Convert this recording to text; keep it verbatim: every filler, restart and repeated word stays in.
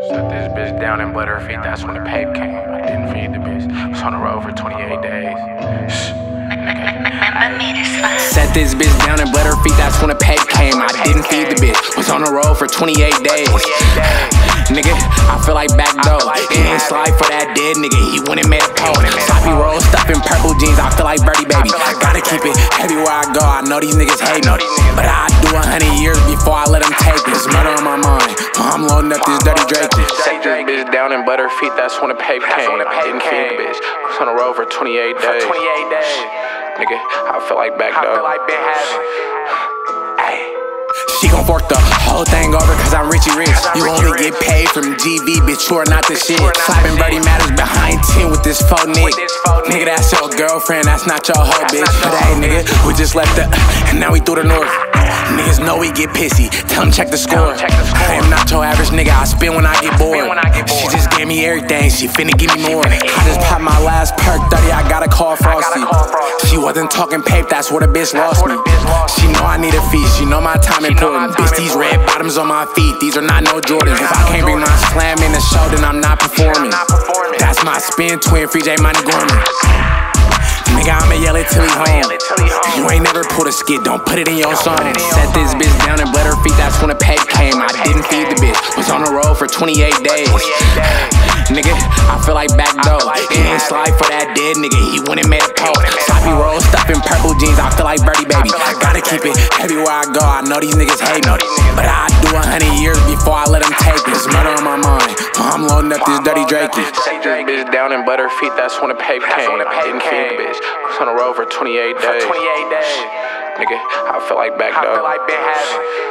Set this bitch down and bled her feet, that's when the pape came. I didn't feed the bitch, was on the road for twenty-eight days. Set this bitch down and bled her feet, that's when the pape came. I didn't feed the bitch, was on the road for twenty-eight days. Nigga, I feel like Bckdoe. He ain't slide for that dead nigga, he went and made a pole. Sloppy roll, stuff in purple jeans, I feel like Birdie Baby. Gotta keep it heavy where I go, I know these niggas hate me, but I do a hundred years before I let them take this. Murder on my mind, I'm loading up this dirty Drake. Set this bitch down and bled her feet, that's when the pape came. I didn't feed the bitch, was on the road for twenty-eight days. Nigga, I feel like Bckdoe. She gon' fork the whole thing over cause I'm Richie Rich. You only get paid from G V, bitch, you are not the shit. Slapping Birdie Matters behind ten with this faux nick. Nigga, that's your girlfriend, that's not your hoe, bitch. But hey, nigga, we just left the, and now we through the north. Niggas know we get pissy, tell them check the score. I am not your average nigga, I spin when I get bored. She just gave me everything, she finna give me more. I just popped my last perk thirty, I gotta call Frosty. She wasn't talking pape, that's where the bitch lost me. She know I need a feast, she know my time important. Bitch, these red bottoms on my feet, these are not no Jordans. If I can't bring my slam in the show, then I'm not performing. That's my spin twin, Free J Money Gorman. Nigga, I'ma yell it till he home. You ain't never pulled a skit, don't put it in your song. Set this bitch down and bled her feet, that's when the pape came. I didn't feed the bitch, was on the road for twenty-eight days. Nigga, I feel like Bckdoe. He ain't slide for that dead nigga, he went and made a pole. Sloppy roll, stuff in purple jeans, I feel like Birdie Baby. Gotta keep it heavy where I go, I know these niggas hate me, but I do a hundred years before I let them take this. Murder on my mind, I'm loading up this dirty Drake. Set this bitch down and bled her feet, that's when the pape came. I didn't feed the bitch, was on the road for twenty-eight days. Nigga, I feel like Bckdoe.